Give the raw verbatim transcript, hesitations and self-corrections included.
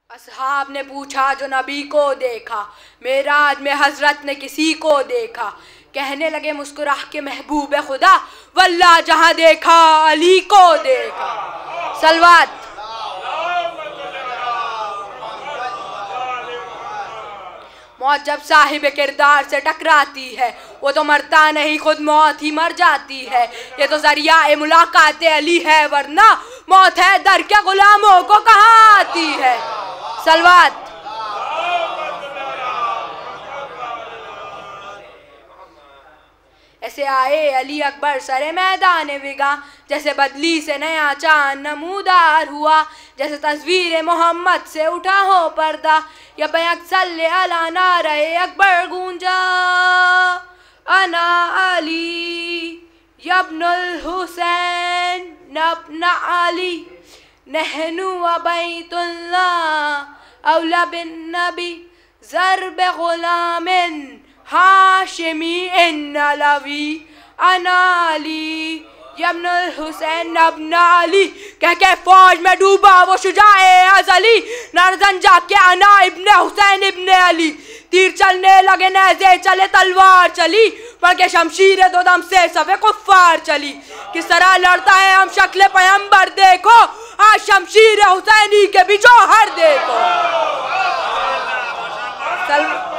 असहाब ने पूछा जो नबी को देखा, मेराज में हजरत ने किसी को देखा। कहने लगे मुस्कुरा के महबूब खुदा, वल्लाह जहां देखा अली को देखा। सलवात। मौत जब साहिब किरदार से टकराती है वो तो मरता नहीं, खुद मौत ही मर जाती है। ये तो जरिया ए मुलाकात अली है, वरना मौत है दर के गुलामों को कहाँ आती है। सलवात। ऐसे आए अली अकबर सरे मैदान विगा, जैसे बदली से नया चांद नमूदार हुआ, जैसे तस्वीर मोहम्मद से उठा हो पर्दा, या बैक सल्ले अला नारे अकबर गूंजा। अना अली यब्नुल हुसैन नब्ना अली नहनु व बैतुल्लाह औला बिन नबी ज़र्ब गुलामिन हाशिमी इन्नलवी। अना अली यब्नुल हुसैन नब्ना अली, कह के फौज में डूबा वो शुजाए अज़ली, नरजन जाके अना इब्ने हुसैन इब्ने अली। तीर चलने लगे नेज़े चले तलवार चली, पढ़ के शमशीर दो दम से सफे कुफ्फार चली। किस तरह लड़ता है हम शक्ल पैगंबर देखो, आज शमशीर हुसैनी के भी जौहर देखो।